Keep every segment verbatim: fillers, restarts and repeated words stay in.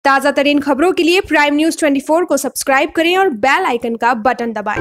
ताज़ा तरीन खबरों के लिए प्राइम न्यूज़ चौबीस को सब्सक्राइब करें और बेल आइकन का बटन दबाएं।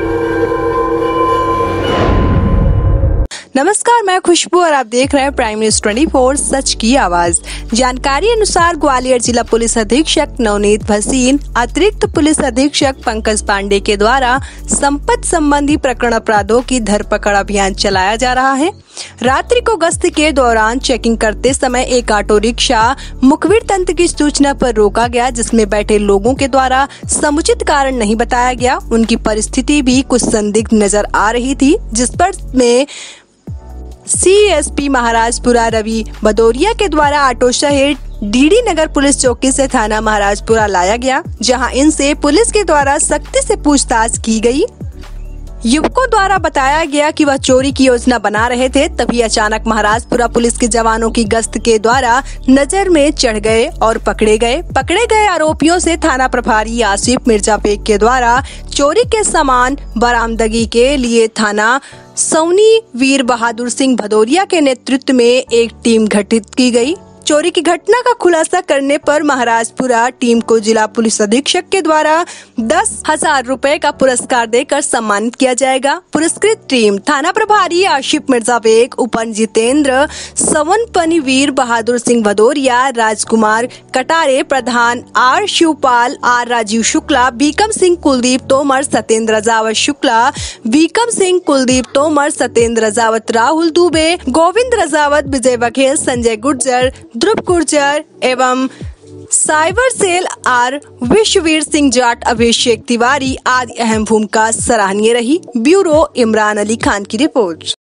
नमस्कार, मैं खुशबू और आप देख रहे हैं प्राइम न्यूज़ चौबीस सच की आवाज। जानकारी अनुसार ग्वालियर जिला पुलिस अधीक्षक नवनीत भसीन, अतिरिक्त पुलिस अधीक्षक पंकज पांडे के द्वारा संपत्ति संबंधी प्रकरण अपराधों की धरपकड़ अभियान चलाया जा रहा है। रात्रि को गश्त के दौरान चेकिंग करते समय एक ऑटो रिक्शा मुखबिर तंत्र की सूचना पर रोका गया, जिसमें बैठे लोगों के द्वारा समुचित कारण नहीं बताया गया। उनकी परिस्थिति भी कुछ संदिग्ध नजर आ रही थी, जिस पर में सीएसपी महाराजपुरा रवि भदौरिया के द्वारा ऑटो शहर डीडी नगर पुलिस चौकी से थाना महाराजपुरा लाया गया, जहां इनसे पुलिस के द्वारा सख्ती से पूछताछ की गई। युवकों द्वारा बताया गया कि वह चोरी की योजना बना रहे थे, तभी अचानक महाराजपुरा पुलिस के जवानों की गश्त के द्वारा नजर में चढ़ गए और पकड़े गए। पकड़े गए आरोपियों से थाना प्रभारी आसिफ मिर्जा बेग के द्वारा चोरी के सामान बरामदगी के लिए थाना सौनी वीर बहादुर सिंह भदौरिया के नेतृत्व में एक टीम गठित की गई। चोरी की घटना का खुलासा करने पर महाराजपुरा टीम को जिला पुलिस अधीक्षक के द्वारा दस हजार रूपए का पुरस्कार देकर सम्मानित किया जाएगा। पुरस्कृत टीम थाना प्रभारी आशिफ मिर्जा बेग, उपन जितेंद्र, सवन वीर बहादुर सिंह भदौरिया, राजकुमार कटारे, प्रधान आर शिवपाल, आर राजीव शुक्ला, बीकम सिंह, कुलदीप तोमर, सत्येंद्र रजावत शुक्ला, बीकम सिंह, कुलदीप तोमर, सत्येंद्र रजावत, राहुल दुबे, गोविंद रजावत, विजय बघेल, संजय गुर्जर, ध्रुव गुर्जर एवं साइबर सेल आर विश्ववीर सिंह जाट, अभिषेक तिवारी आदि अहम भूमिका सराहनीय रही। ब्यूरो इमरान अली खान की रिपोर्ट।